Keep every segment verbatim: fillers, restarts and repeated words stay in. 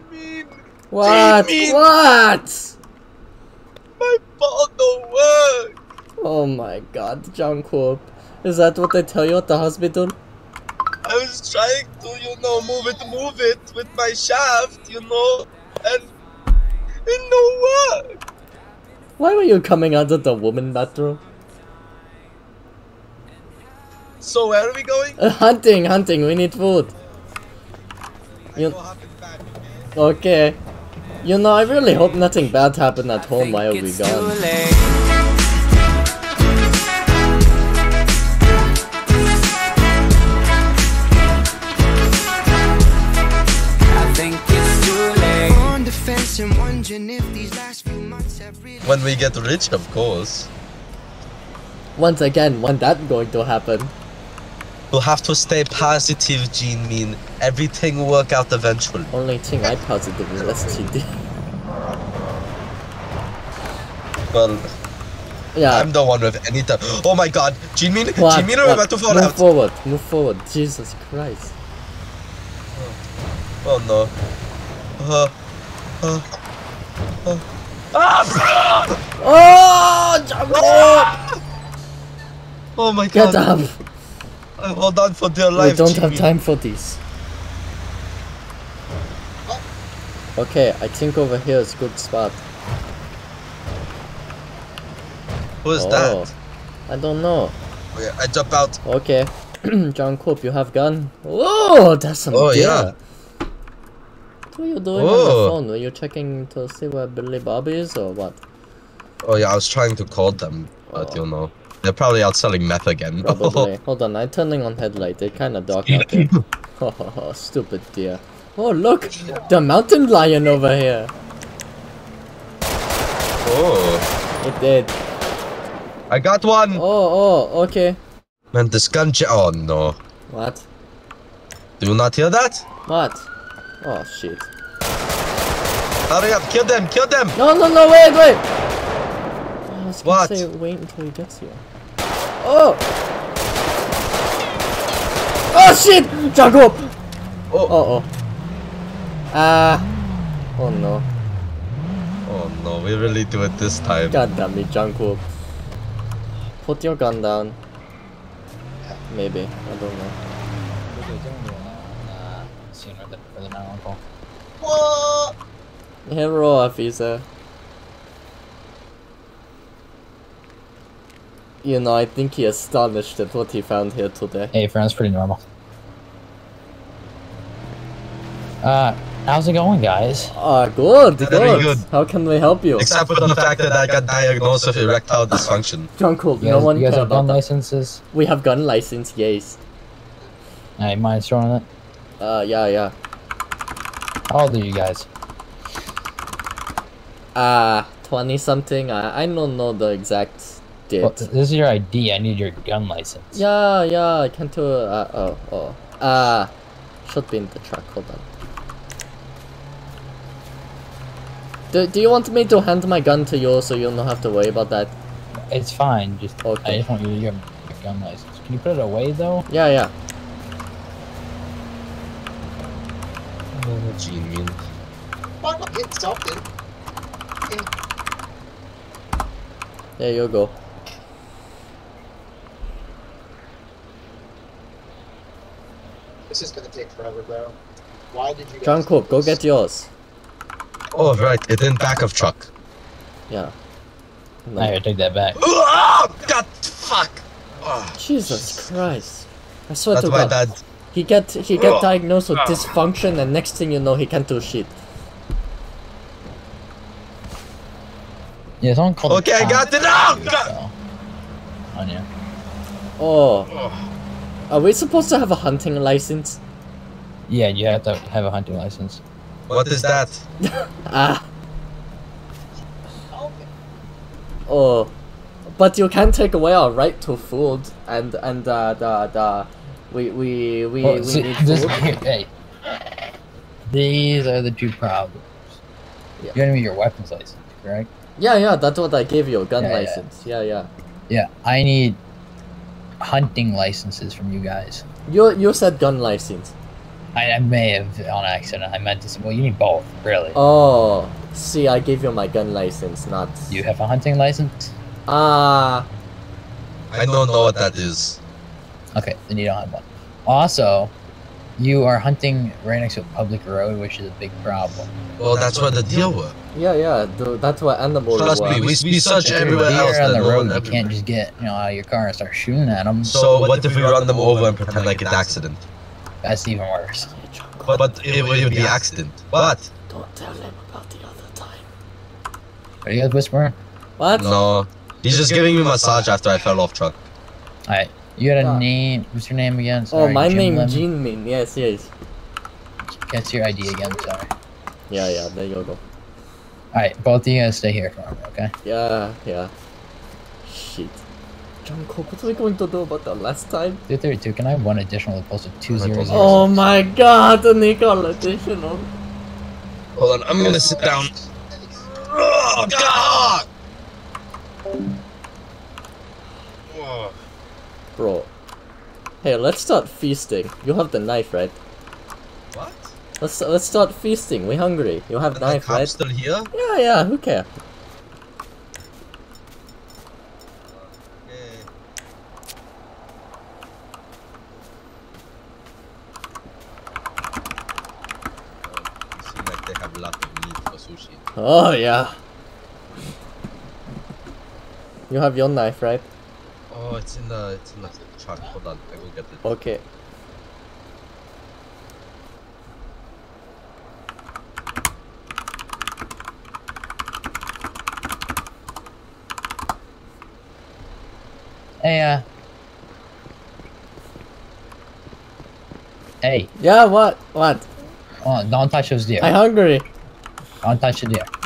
Mean. What? Mean. What? My ball don't work. Oh my god, Juhg Koop. Is that what they tell you at the hospital? I was trying to, you know, move it, move it with my shaft, you know, and it no work. Why were you coming out of the woman bathroom? So where are we going? Uh, hunting, hunting, we need food. You... Back, okay? okay. You know, I really hope nothing bad happened at home while we gone. When we get rich, of course. Once again, when that's going to happen? We'll have to stay positive, Gene Mean. Everything will work out eventually. Only thing I positive is S T D. Well, yeah. I'm the one with any time. Oh my god, Gene Mean, what? Gene Mean, we're about to fall move out. Move forward, move forward. Jesus Christ. Oh, oh no. Uh, uh, uh. Ah! Oh, Juhg Koop! Oh my god. Get up! Uh, hold on for dear life. We don't Jimmy. have time for this. Okay, I think over here is a good spot. Who is oh, that? I don't know. Okay, I jump out. Okay. Juhg Koop, you have gun? Oh, that's some Oh, gear. yeah. What were you doing oh. on the phone? Were you checking to see where Billy Bob is or what? Oh yeah, I was trying to call them, but oh. you know. They're probably out selling meth again. Probably. Hold on, I'm turning on headlight. It's kinda dark out here. Oh, stupid deer. Oh, look! The mountain lion over here! Oh. It did. I got one! Oh, oh, okay. Man, this gun j- oh no. What? Do you not hear that? What? Oh, shit. Hurry up, kill them, kill them! No, no, no, wait, wait! I was gonna what? say, wait until he gets here. Oh! Oh, shit! Juhg Koop! Oh. Uh oh. Ah. Oh no. Oh no, we really do it this time. God damn it, Juhg Koop. Put your gun down. Maybe. I don't know. What? Herro, officer. You know, I think he astonished at what he found here today. Hey, friends, pretty normal. Uh, how's it going, guys? Ah, good, good. Very good. How can we help you? Except for the fact that I got diagnosed with erectile dysfunction. Juhg Koop, You no guys, one you guys care have about gun that. licenses? We have gun license, yes. Hey, mind throwing it? Uh, yeah, yeah. How old are you guys? Ah, uh, twenty something. I I don't know the exact date. Well, this is your I D. I need your gun license. Yeah, yeah. I can't do. Uh, oh, oh. Ah, uh, should be in the truck. Hold on. Do Do you want me to hand my gun to you so you don't have to worry about that? It's fine. Just okay. I just want you to get your gun license. Can you put it away though? Yeah, yeah. Oh, Gene Mean. Fuck, it's something. There you go. This is gonna take forever, bro. Why did you guys Juhg Koop, go get yours. Oh, right, it's in back of truck. Yeah. No. I gotta take that back. Oh, God, fuck! Oh, Jesus Christ! I swear that's to my God. dad. He get he get diagnosed with dysfunction, and next thing you know, he can't do shit. Yeah, someone called. Okay, I got it out. So, on you. Oh. Are we supposed to have a hunting license? Yeah, you have to have a hunting license. What is that? Ah. Oh. But you can't take away our right to food, and and uh, the the we we we, Well, we see, need this, food. hey, these are the two problems. Yeah. You're gonna need your weapons license, correct? Yeah, yeah, that's what I gave you, a gun Yeah, yeah. license. Yeah, yeah. Yeah, I need hunting licenses from you guys. You you said gun license. I, I may have on accident. I meant to say, well, you need both, really. Oh, see, I gave you my gun license, not... Do you have a hunting license? Ah. I don't know what that is. Okay, then you don't have one. Also, you are hunting right next to a public road, which is a big problem. Well, that's where the deer were. Yeah, yeah, th that's what animals Trust were. me, we, we search everywhere Deer else. on the no road, one you everywhere. can't just get you know out of your car and start shooting at them. So what if we run them over and pretend like it's accident? That's even worse. But, but it would be accident. What? Don't tell him about the other time. Are you guys whispering? What? No. He's just giving me a massage after I fell off truck. Alright, you got a Ah. name. What's your name again? Oh, Sorry, my Jim name Lim? Jin Min. Yes, yes. That's your I D again, sorry. Yeah, yeah, there you go. Alright, both of you guys stay here for me, okay? Yeah, yeah. Shit. Juhg Koop, what are we going to do about the last time? two thirty-two, can I have one additional opposed to two zero zero? Oh my god, the nickel additional. Hold on, I'm gonna sit down. Oh, God! Oh. Bro. Hey, let's start feasting. You have the knife, right? What? Let's let's start feasting. We hungry. You have And the knife, cop's right? still here? Yeah, yeah, who cares? Okay. Oh, you seem like they have a lot of meat for sushi. Oh yeah. You have your knife, right? Oh, it's in the it's in the truck. Hold on, I will get it. Okay. Hey, uh... Hey, Yeah, what? What? oh, don't touch those deer. I hungry. Don't touch the deer.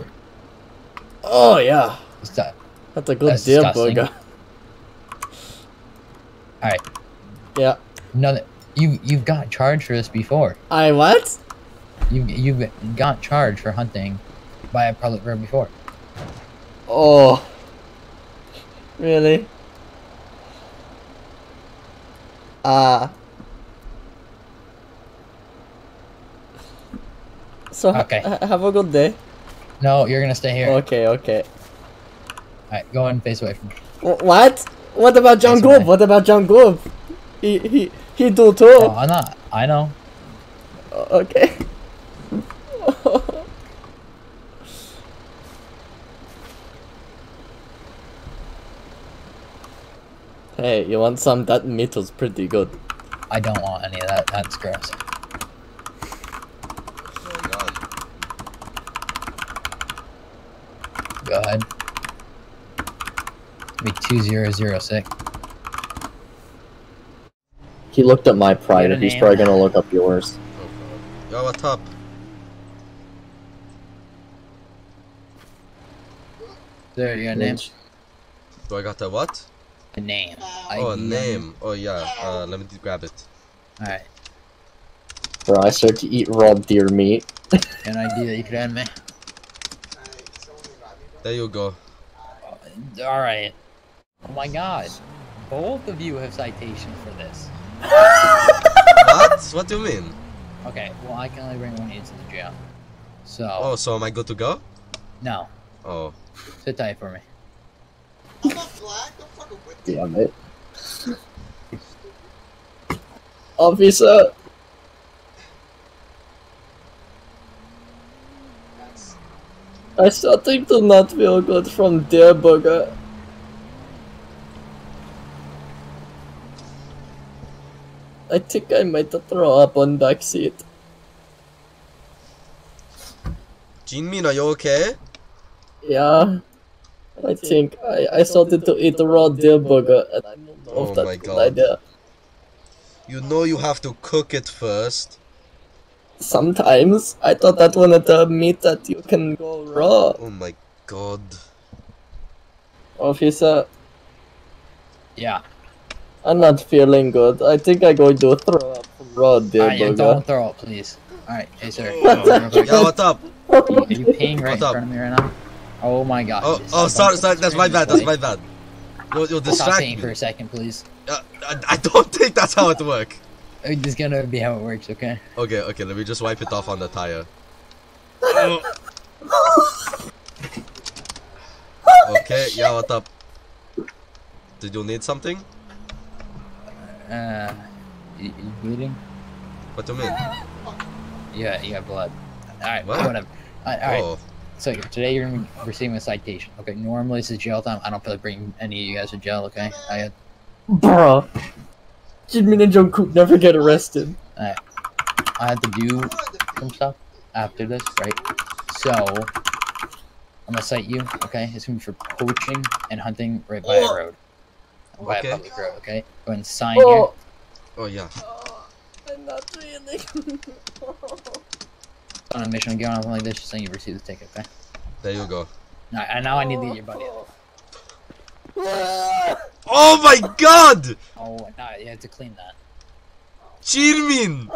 Oh yeah. It's that. That's a good That's deer disgusting. burger. Alright, Yeah. another... You, you've got charged for this before. I what? You, you've got charged for hunting by a public road before. Oh. Really? Ah. So ha- Okay. ha- have a good day. No, you're gonna stay here. Okay, okay. Alright, go and face away from me. Wh- What? What about Juhg Face Koop? away. What about Juhg Koop? He he he do too. Oh, I'm not. I know. Okay. Hey, you want some? That meat was pretty good. I don't want any of that. That's gross. Oh my God. Go ahead. Be two zero zero six. He looked at my pride, Get a and he's name. probably gonna look up yours. Oh God. Yo, what's up? There, you got a name? Do I got a what? A name. Oh, a I D. name. Oh yeah. Uh, let me just grab it. Alright. Bro, I start to eat raw deer meat. An I D that you could add me? There you go. Alright. Oh my god. Both of you have citations for this. What? What do you mean? Okay, well I can only bring one of you to the jail. So, Oh, so am I good to go? no. Oh. Sit tight for me. I'm not black. Don't fucking with me. Damn it. Officer! That's I starting to not feel good from deer burger. I think I might throw up on backseat. Jinmin, are you okay? Yeah. I think I, I started to eat raw deer burger and I don't know Oh if that's my a good God. idea. You know you have to cook it first. Sometimes I thought that one of the meat that you can go raw. Oh my God. Officer, Yeah. I'm not feeling good. I think I'm going to throw up from raw deer Alright, yeah, burger. don't throw up, please. Alright, hey sir. Yeah, what's up? Are you peeing right in What's up? front of me right now? Oh my god. Oh, Just- oh, don't- sorry, sorry. That's my bad. That's my bad. You'll, you'll Stop distract peeing me. for a second, please. Uh, I, I don't think that's how it works. This is gonna be how it works, okay? Okay, okay, let me just wipe it off on the tire. Okay, yeah, what up? Did you need something? Uh, you, you bleeding? What do you mean? Yeah, you got blood. Alright, What? whatever. Alright, Oh, so today you're gonna be receiving a citation. Okay, normally this is jail time. I don't feel like bringing any of you guys to jail, okay? I, Bruh. Jinmin and Juhg Koop never get arrested. I have to do some stuff after this, right? So, I'm gonna cite you, okay? It's gonna be for poaching and hunting right by a road. By Okay. a public road, okay? Go ahead and sign Oh, oh yeah. oh I'm not really. on a mission again or something like this, just saying you received the ticket, okay? There you go. Alright, and now I need to get your buddy. Oh my god! Oh, no, you have to clean that. Jinmin!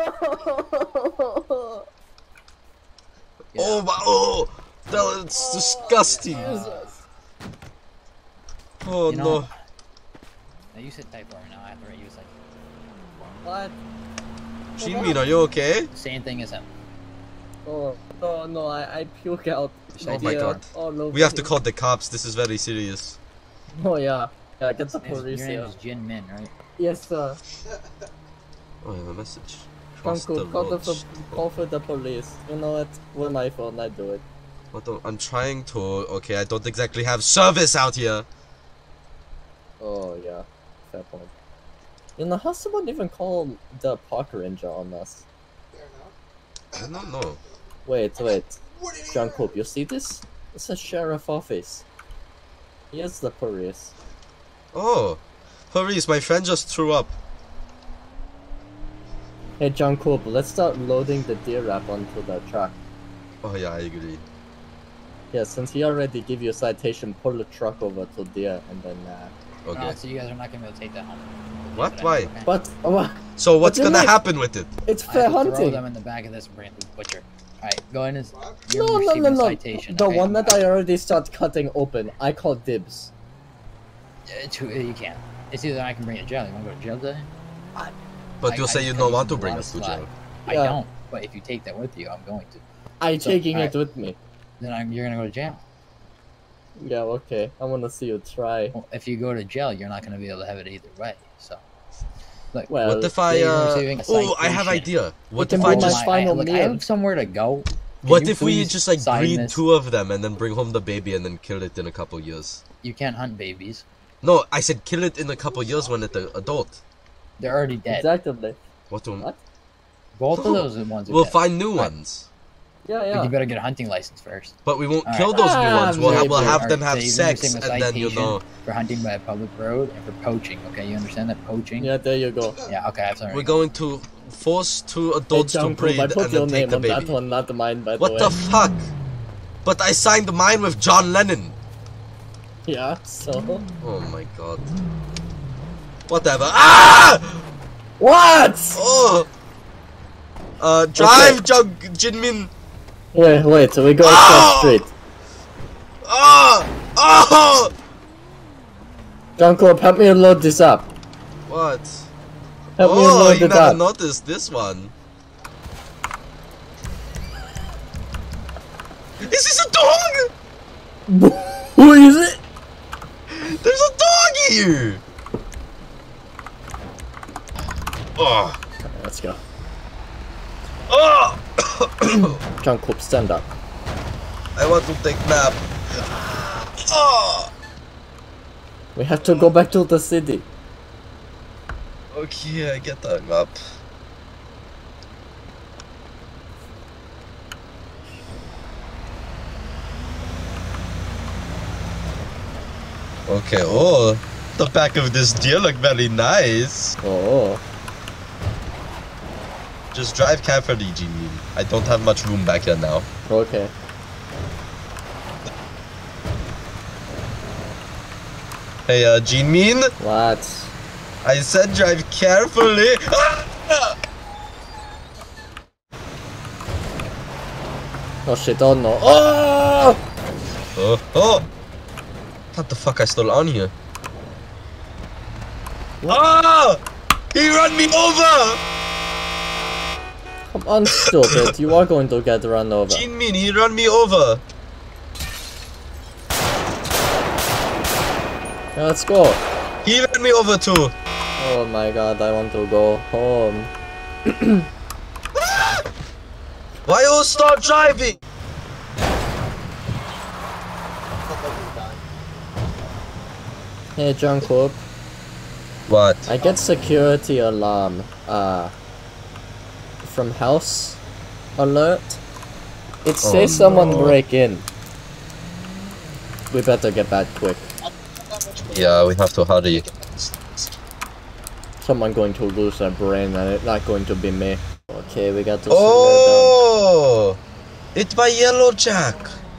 Yeah. Oh my, oh! That's disgusting! Jesus. Oh You know- no. Now you sit tight for me now, I have to write you a citation. What? Jinmin, are you okay? Same thing as him. Oh, no, no, I, I puke out. Oh my beer God. all over We have to him. call the cops, this is very serious. Oh, yeah. Yeah, get the His- police your name here. is Jin Min, right? Yes, sir. Oh, I have a message. Juhg Cross the Koop, call, the, road. call for the police. You know what? With my phone, I do it. What the, I'm trying to. Okay, I don't exactly have service out here. Oh, yeah. Fair point. You know, how someone even call the park ranger on us? I don't know. Wait, wait. Juhg Koop, you see this? It's a sheriff office. Here's the police. Oh, Paris, my friend just threw up. Hey, Juhg Koop, let's start loading the deer wrap onto the truck. Oh yeah, I agree. Yeah, since he already gave you a citation, pull the truck over to deer and then, uh... Okay. Oh, so you guys are not gonna be able to take that home. What? Okay. Why? But, uh, So what's But gonna you're like- happen with it? it's I fair have to throw hunting! them in the back of this and bring it to the butcher. Alright, go ahead and... You're No, no, receiving no, a no. citation, The okay? one that I already start cutting open, I call dibs. It's who you can't. It's either I can bring it to jail. You wanna go to jail today? But I- you I say just you cut don't you want to some bring lot us of to slack. jail. I Yeah. don't, but if you take that with you, I'm going to. I So, taking alright. it with me. Then I'm, you're gonna go to jail. Yeah, okay. I wanna see you try. Well, if you go to jail, you're not gonna be able to have it either way. So, look, Well, What if I you're uh? receiving a Oh, I have citation. idea. What can if be I my just? final look, I meal. have somewhere to go. Can What you if we please just like sign breed this? two of them and then bring home the baby and then kill it in a couple years? You can't hunt babies. No, I said kill it in a couple years when it's an adult. They're already dead. Exactly. What do? What? Both of those are the ones. Who We'll dead. find new Alright. ones, Yeah, But yeah. you better get a hunting license first. but we won't Alright. kill those new Ah, ones. We'll have, we'll maybe. have them Alright, have so you're sex receiving a and then you citation know. for hunting by a public road and for poaching. Okay, you understand that poaching? Yeah, there you go. Yeah. Okay, I'm sorry. We're going to force two Hey, adults to Juhg Koop, breed I and put your then take name the on that baby. one, not mine, by the What way. the fuck? But I signed mine with John Lennon. Yeah, so... Oh my god. Whatever. Ah! What? Oh. Uh, drive, Jug Jinmin. Wait, wait, so we go Oh! across street. Oh! Oh! Juhg Koop, help me load this up. What? Help me Oh, load you it never up. noticed this one. Is this a dog? Who is it? There's a dog here. Oh. Let's go. Oh. Juhg Koop, stand up. I want to take nap. Oh. We have to go back to the city. Okay, I get hung up. Okay, oh, the back of this deer look very nice. Oh. Just drive carefully, Jimmy. I don't have much room back here now. Okay. Hey, uh, Jinmin, What? I said drive carefully. Ah! Oh shit, oh no. Oh! Oh, oh! What the fuck? I still on here? Oh! He ran me over! Come on, stupid. You are going to get run over. Jinmin, he run me over. Yeah, let's go. He ran me over too. Oh my god, I want to go home. Why you stop driving? Hey, Juhg Koop. What? I get security alarm. Uh, from house alert. It says Oh, someone no. break in. We better get back quick. Yeah, we have to hurry. Someone going to lose their brain and it's not going to be me. Okay, we got to Oh, it's my yellow jack.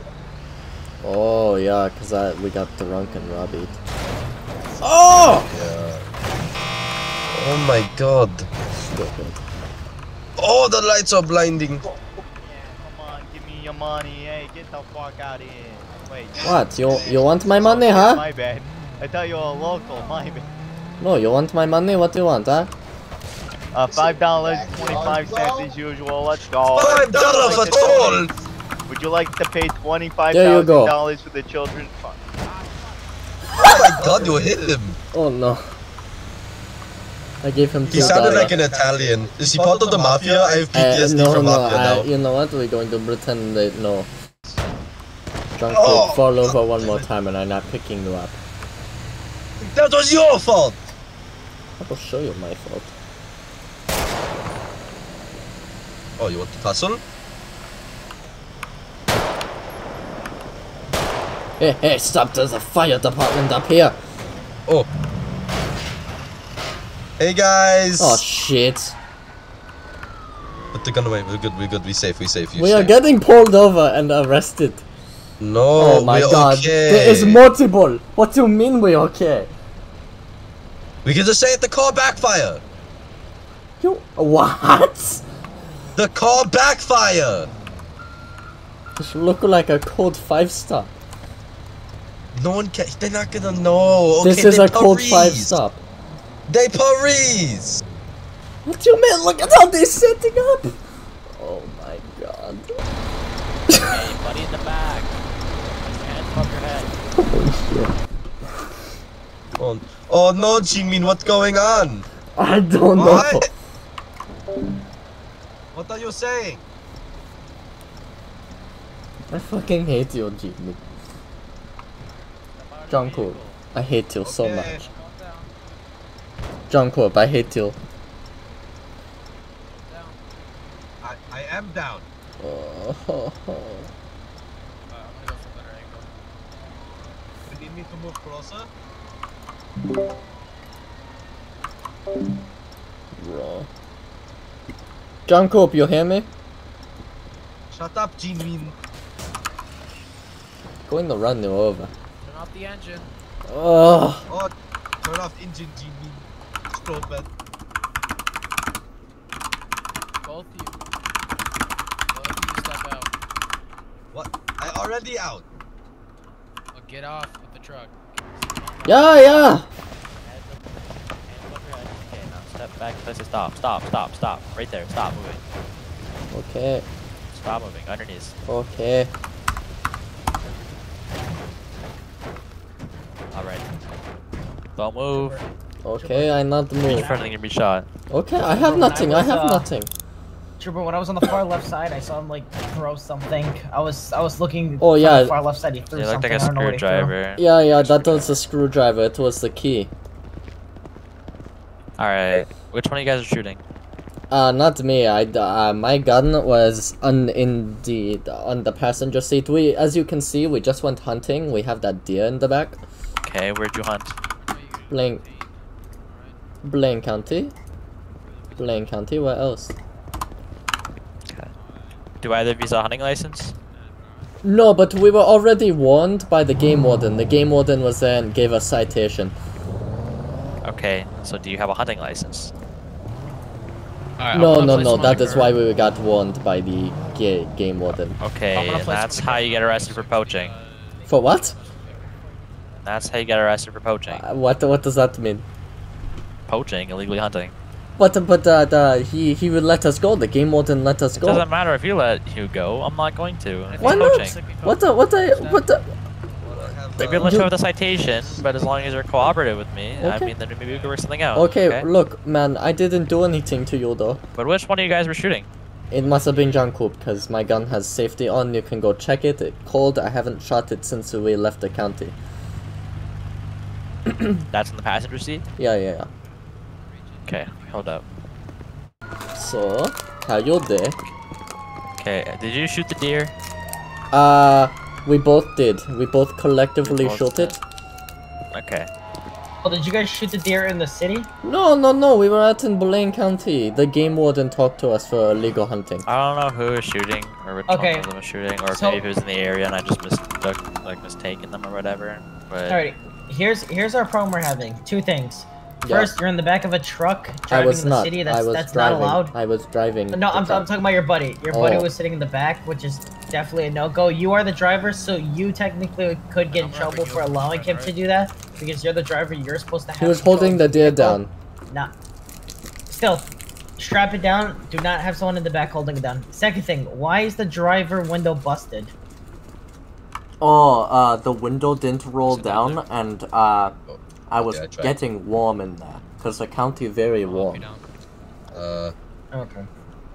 Oh yeah, cause I we got drunk and robbed it. Oh! Yeah. Oh my god. Stupid. Oh, the lights are blinding. Yeah, come on, give me your money. Hey, get the fuck out of here. Wait. What? You you want my money, Oh, huh? my bad. I thought you were a local. My bad. No, you want my money? What do you want, huh? Uh, five dollars twenty-five cents as usual. Let's go. Five dollars for toll. Would you like to pay twenty-five There you thousand go. dollars for the children's fund? Oh my god, you hit him. Oh no. I gave him two He sounded dollars. like an Italian. Is he part of the mafia? I have P T Uh, S D no, from no, mafia I, now. you know what? We're going to pretend that no. Juhg Oh, Koop, fall over one more time and I'm not picking you up. That was your fault. I will show you my fault. Oh, you want to tussle? Hey, hey, stop! There's a fire department up here! Oh. Hey guys. Oh shit. Put the gun away. We're good. We're good. We safe. We safe. You We are safe. getting pulled over and arrested. No. Oh my we're god. Okay. There is multiple. What do you mean we're okay? We can just say it. The car backfire. You what? The car backfire. This look like a code five star. No one can. They're not gonna know. Okay, This is they a code Paris. five star. They Paris. What do you mean? Look at how they're setting up. Oh my god. Hey, buddy in the back. Hands above your head. Oh shit. Oh, oh no, Jinmin, what's going on? I don't know. What? What are you saying? I fucking hate you, Jimmy. Juhg Koop, I hate you so Okay. much. Juhg Koop, I hate you. I, I am down. Oh, ho, ho. You need me to move closer? Bro. Juhg Koop, you hear me? Shut up, Jinmin. Going to run you over. Turn off the engine. Oh, Oh, turn off engine, Jinmin. Stupid. Both of you. Both of you step out. What? I already out. Well, get off of the truck. yeah, yeah. Hands above your head. Okay, now step back. Let's just stop. Stop. Stop. Stop. Right there. Stop moving. Okay, Stop moving. Underneath. okay. Alright. Don't move. Okay, I not In move. front of you, be shot. Okay, I have nothing. I have nothing. Trooper, when I was on the far left side, I saw him like throw something. I was I was looking. Oh, from yeah. the far left side, he threw You look something. like a I don't know what he threw. screwdriver. Yeah, yeah, that was the screwdriver. It was the key. Alright. Which one of you guys are shooting? Uh, not me. I uh, my gun was on in the on the passenger seat. We, as you can see, we just went hunting. We have that deer in the back. Okay, where'd you hunt? Blaine, Blaine County. Blaine County. Where else? Okay. Do either of you have a hunting license? No, but we were already warned by the game warden. The game warden was there and gave us citation. Okay, so do you have a hunting license? Alright, No, I'm gonna no, play no. some That Minecraft. is why we got warned by the ga game warden. Okay, I'm gonna and play that's some how you get arrested for poaching. For what? That's how you get arrested for poaching. Uh, what? What does that mean? Poaching, illegally hunting. But but uh, the he he would let us go. The game warden let us It go. doesn't matter if you let you go. I'm not going to. If Why he's not? poaching. What the what the what the? Maybe let's You- go with the citation, but as long as you're cooperative with me, I Okay. mean, then maybe we could work something out. Okay, look, man, I didn't do anything to you though. But which one of you guys were shooting? It must have been Juhg Koop, because my gun has safety on. You can go check it. It's cold. I haven't shot it since we left the county. That's in the passenger seat? Yeah, yeah, yeah. Okay, hold up. So, how you there? Okay, did you shoot the deer? Uh, we both did. We both collectively both shot did. it. Okay. Oh, did you guys shoot the deer in the city? No, no, no. We were out in Blaine County. The game warden talked to us for illegal hunting. I don't know who was shooting, or which Okay. one of them was shooting, or So- maybe it was in the area and I just mistook, like, mistaken them or whatever. But Alright, here's here's our problem we're having. Two things. Yeah. First, you're in the back of a truck I driving was in the not. city. That's I was that's driving. not allowed. I was driving. No, the I'm, I'm truck. talking about your buddy. Your buddy Oh. was sitting in the back, which is definitely a no-go. You are the driver, so you technically could get in trouble for allowing him to do that, because you're the driver. You're supposed to have. He was control holding of the deer vehicle. down. Nah. Still, strap it down. Do not have someone in the back holding it down. Second thing, why is the driver window busted? Oh, uh, the window didn't roll down, and uh, I was Yeah, I tried. getting warm in there, cause the county very warm. Uh, Okay.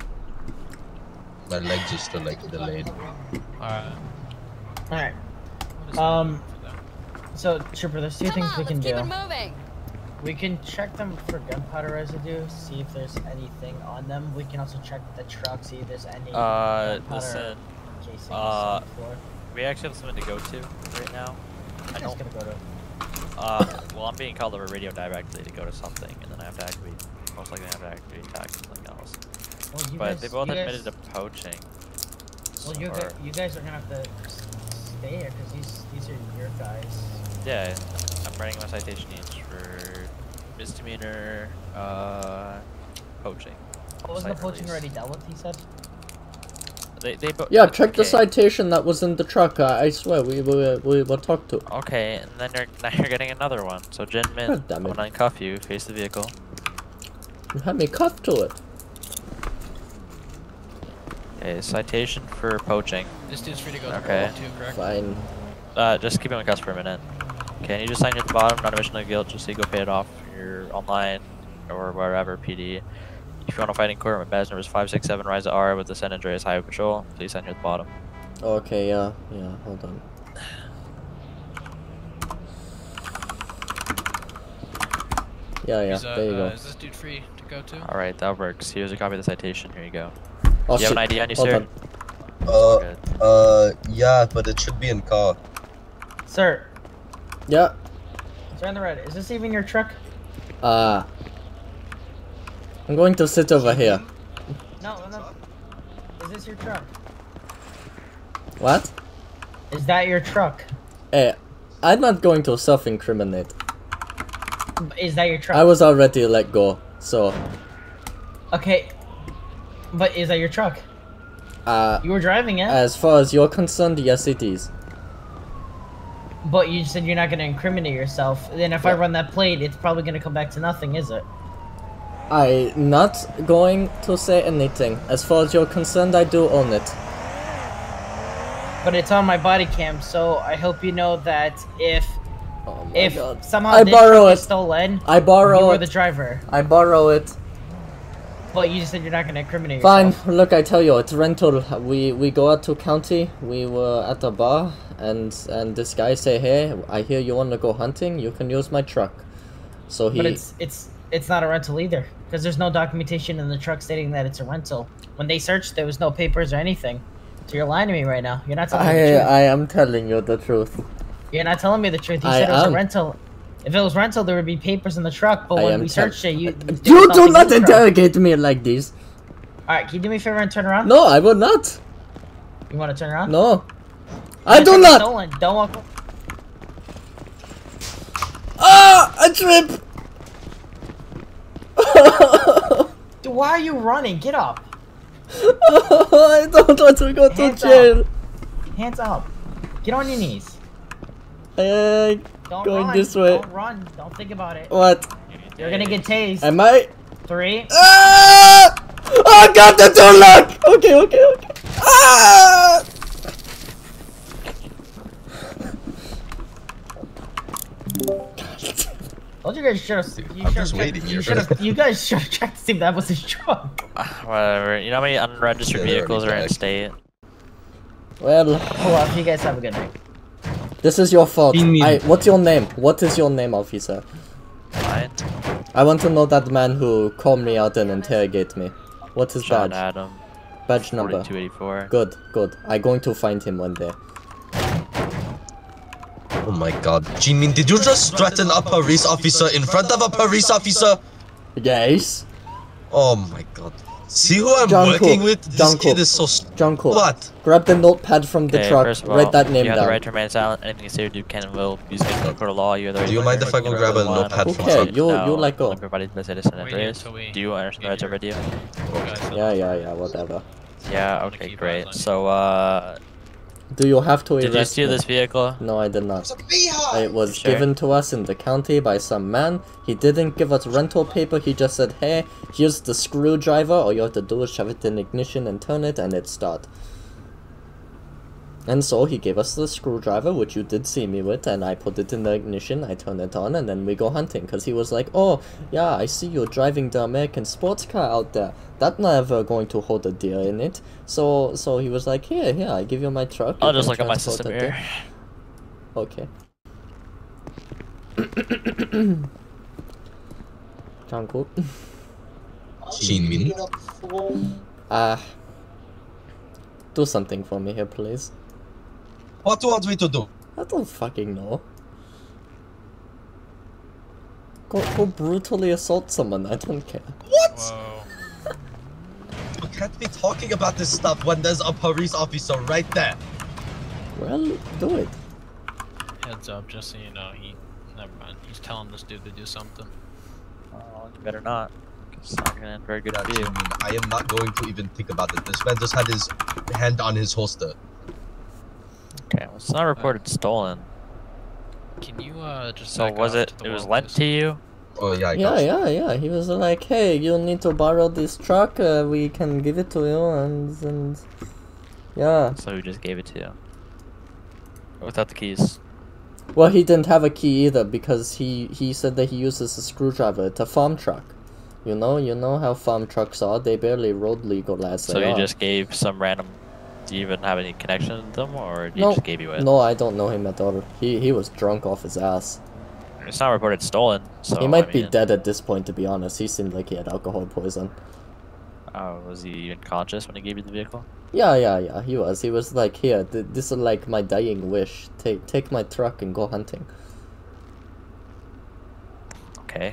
my legs are still like delayed. Alright. Alright. Um, so, Trooper, there's two Come things on, we can let's keep do. it moving. We can check them for gunpowder residue, see if there's anything on them. We can also check the truck, see if there's any Uh, gunpowder listen, casings uh, on the floor. we actually have something to go to right now. I I'm just don't. gonna go to. Uh, well, I'm being called over radio directly to go to something, and then I have to activate. Most likely, I have to activate attack something else. Well, you But guys, they both you admitted guys, to poaching. Well, you, Or- guys, you guys are gonna have to s- stay here because these these are your guys. Yeah, I'm writing my citation each for misdemeanor, uh, poaching. What was the Site poaching release. already dealt with? He said. They, they bo- Yeah, check the okay. citation that was in the truck. I, I swear, we we we were talked to. Okay, and then you're now you're getting another one. So Jin Min, God damn I'm it. gonna uncuff you. Face the vehicle. You had me cuffed to it. Okay, citation for poaching. This dude's free to go Okay. too, correct? Fine. Uh, just keep it on cuss for a minute. Okay, and you just sign here at the bottom, non-admission of guilt, just so you go pay it off. You're online or wherever, P D. If you want to fight in court, my badge number is five six seven Rise R with the San Andreas Highway Patrol. Please sign here at the bottom. Okay, yeah, yeah. Hold on. Yeah, yeah. Is, uh, There you uh, go. Is this dude free to go to? Alright, that works. Here's a copy of the citation. Here you go. Oh, Do you have shit. an I D on you, Hold sir? on. Uh, Good. uh, yeah, but it should be in car. Sir, Yeah. turn the red. Is this even your truck? Uh. I'm going to sit over here. No, no. Is this your truck? What? Is that your truck? Hey, I'm not going to self-incriminate. Is that your truck? I was already let go, so Okay, but is that your truck? uh, You were driving it, as far as you're concerned, yes, it is. but you said you're not gonna incriminate yourself. Then if I Yeah. run that plate, it's probably gonna come back to nothing, is it? I'm not going to say anything. As far as you're concerned, I do own it. But it's on my body cam, so I hope you know that if Oh my if god. somehow I this borrow truck it. is stolen, I borrow you were it. the driver. I borrow it. But you just said you're not gonna incriminate Fine. yourself. Look, I tell you, it's rental. We we go out to county. We were at a bar, and and this guy say, "Hey, I hear you want to go hunting. You can use my truck." So he. But it's it's it's not a rental either, because there's no documentation in the truck stating that it's a rental. When they searched, there was no papers or anything. So you're lying to me right now. You're not telling me the I truth. I am telling you the truth. You're not telling me the truth. You I said it was am. a rental. If it was rental, there would be papers in the truck. But I when am we tell- searched it, you there was You do nothing not in the truck. interrogate me like this. All right, can you do me a favor and turn around? No, I will not. You want to turn around? No. You I said do it was not. Stolen. Don't walk. Ah, a trip. Dude, why are you running? Get up. I don't want to go to Hands jail. Hands up. Get on your knees. I Don't Going run. this way. Don't run. Don't think about it. what? You're gonna get tased. Am I? three. Ah! Oh god, the door lock! Okay, okay, okay. Ah! Told you guys should have. You I'm should just have. waiting You here. should have. You guys should have checked to see if that was his truck. Whatever. You know how many unregistered Yeah, they're vehicles are already in back. state? Well, Oh well, you guys have a good night. this is your fault. Mean, mean. I, what's your name? What is your name, officer? Mine? I want to know that man who called me out and interrogate me. What's his Sean badge? Adam. Badge number. forty-two eighty-four. Good, good. I'm going to find him one day. Oh my god. Jinmin, did you just threaten a police officer in front of a police officer? Yes. Oh my god. See who I'm John working Koop. with? This John kid Koop. is so st- John Koop. What? Grab the notepad from the Okay, truck. first of all, Write that name you have down. the right to remain silent. Anything you say or do can and will be used against the court of law. You have the right Do you to mind if I go grab a notepad from Okay, truck? you you let go. Everybody the citizen Wait and here race. till we Do you understand the rights of radio? Yeah, yeah, yeah. Whatever. Yeah. Okay. Great. So, uh, Do you have to did you arrest steal me? this vehicle? No, I did not. It's a beehive! It was Sure. given to us in the county by some man. He didn't give us rental paper. He just said, "Hey, here's the screwdriver. All you have to do is shove it in ignition and turn it, and it start." And so he gave us the screwdriver, which you did see me with, and I put it in the ignition. I turned it on, and then we go hunting. Cause he was like, "Oh, yeah, I see you driving the American sports car out there. That's never going to hold a deer in it." So, so he was like, "Here, here, I give you my truck. you I'll just can look at my transport system it there." here. Okay. Juhg Koop. Jinmin. Ah. Do something for me here, please. What do you want me to do? I don't fucking know. Go, go brutally assault someone, I don't care. What? Whoa. You can't be talking about this stuff when there's a police officer right there. Well, do it. Heads up, just so you know, he. Never mind. He's telling this dude to do something. Oh, you better not. 'Cause it's not gonna end very good God, for you. Jinmin, I am not going to even think about it. This man just had his hand on his holster. Okay, well, it's not reported stolen. Can you uh just? So back was off it? to the It was wall, lent please? to you? Oh yeah, I Yeah, got you. yeah, yeah. He was like, "Hey, you need to borrow this truck, uh, we can give it to you," and, and... Yeah. So we just gave it to you. Without the keys. Well, he didn't have a key either, because he, he said that he uses a screwdriver. It's a farm truck. You know, you know how farm trucks are. They barely road legal as So they you are. just gave some random. Do you even have any connection with them, or he No, just gave you it? no, I don't know him at all. He he was drunk off his ass. It's not reported stolen. So he might I be mean, dead at this point, to be honest. He seemed like he had alcohol poison. Oh, was he even conscious when he gave you the vehicle? Yeah, yeah, yeah. He was. He was like, "Here, th this is like my dying wish. Take take my truck and go hunting." Okay.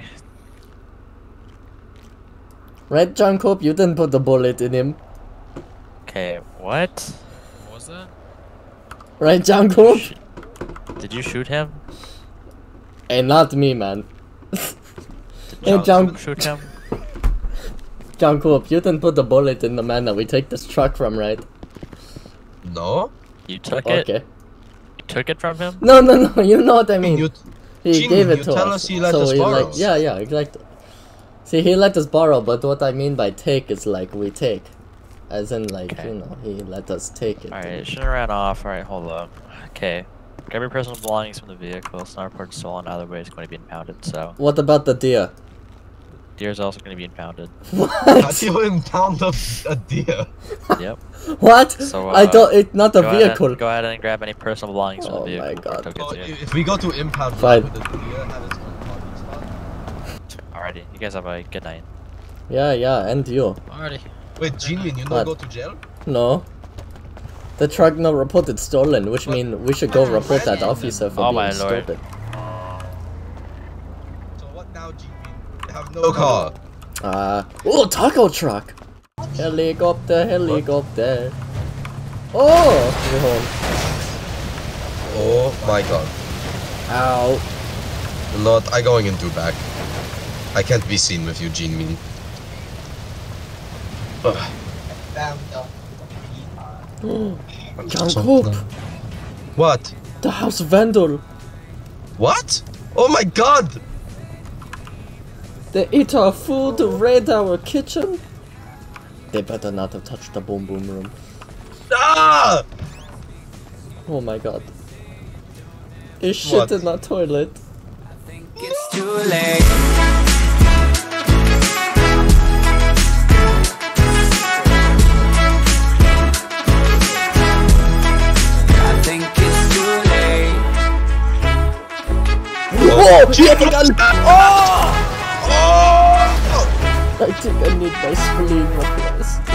Right, Juhg Koop? You didn't put the bullet in him, Okay. What? What was that? right, Juhg Koop? Sh- Did you shoot him? Hey, not me, man. Did Hey, John John- shoot him? Juhg Koop, you didn't put the bullet in the man that we take this truck from, right? No? You took it. Okay. You took it from him. No, no, no. You know what I mean. You, He Jimmy, gave it you to tell us. us he let so us he borrow. like, yeah, yeah, exactly. See, he let us borrow, but what I mean by take is like we take, as in like Okay. you know he let us take it. All right, it shouldn't have ran off. All right, hold up. Okay. Grab your personal belongings from the vehicle. It's not reported stolen. Either way, it's going to be impounded. So, What about the deer? deer's also going to be impounded. How What? do you impound a, a deer? Yep. What? So, I uh, don't. It's not a go vehicle. Ahead and, go ahead and grab any personal belongings from Oh the vehicle. my before God. it took it Oh, to you. if we go to impound, Fine. would the deer have its own parking spot? Alrighty, you guys have a good night. Yeah, yeah, and you. Alrighty. Wait, Jinmin, you know What? go to jail? No. The truck not reported stolen, which mean we should go report that officer for Oh being my lord. stupid. So what now, Jinmin? You have no car. Ah. Oh, taco truck. Helicopter, helicopter. Oh, we're home. Oh my god. Ow. You know what? I'm going into back. I can't be seen with you, Jinmin. Ugh. Found the Juhg Koop, What? the house vandal. What? Oh my god! They ate our food, raid our kitchen. They better not have touched the boom boom room. Ah! Oh my god. Is shit What? in the toilet. It's too late. I think it's too late. Whoa! He had the gun! Oh! I think I need my spleen replaced.